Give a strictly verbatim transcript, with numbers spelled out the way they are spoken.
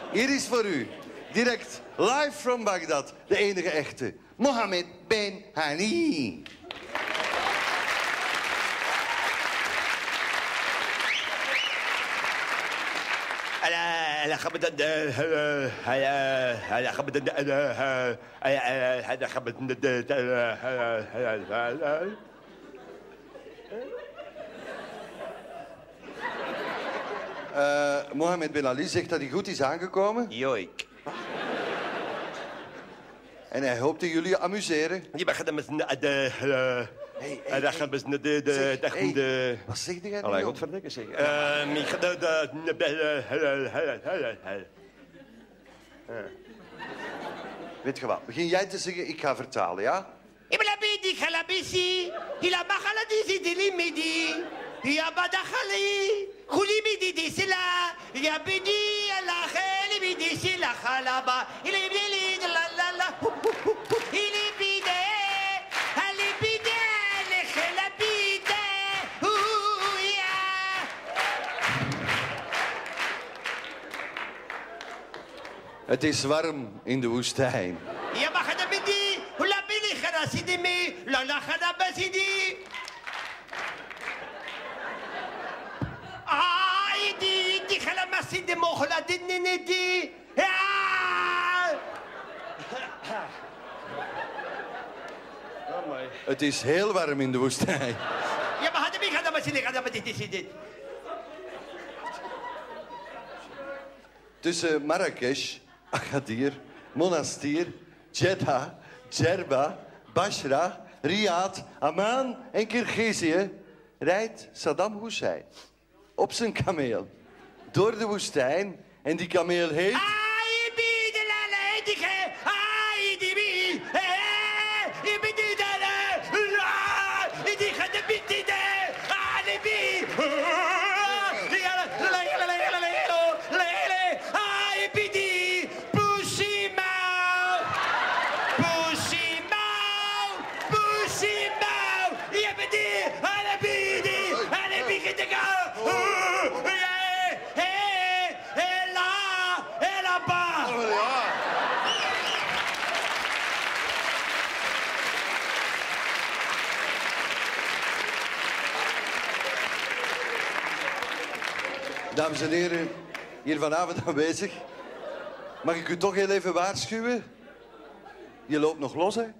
Hier is voor u, direct live from Bagdad, de enige echte, Mohammed Ben Hani. أنا خبط أنا خبط أنا خبط Uh, Mohammed Ben Ali zegt dat hij goed is aangekomen. Joik. En hij hoopt dat jullie amuseren. Je begint met de... Hey, En dan gaan we de... de, de, zeg, hey, de wat zeg jij nu? Allee, godverdikke zeg. Ehm, ik ga de... de... Weet je wat, begin jij te zeggen, ik ga vertalen, ja? Iblabidi khalabisi, ila bakhaladisi dilimidi, ya badakhali, khulibidi disila, ya bidi ala khalibidi sila khalaba, ilibili la la la, ilibide, alibide, le khalabide, ya. Het is warm in de woestijn. Ya bakhadabidi, hulabidi kharasidimi, la la khadabasidi. Ai di di khalamasidi mokhladini di. Het is heel warm in de woestijn. Ya bakhadabi khadabasidi khadabasidi sidi. Tussen Marrakesh, Agadir, Monastir, Jeddah, Djerba, Basra, Riyadh, Amman en Kirgizië rijdt Saddam Hussein op zijn kameel door de woestijn en die kameel heet... Ai bi de la la di khe, ai di bi, eh, ibidi de la, la, di khadabidi de, ali bi. Dames en heren, hier vanavond aanwezig. Mag ik u toch heel even waarschuwen? Je loopt nog los, hè?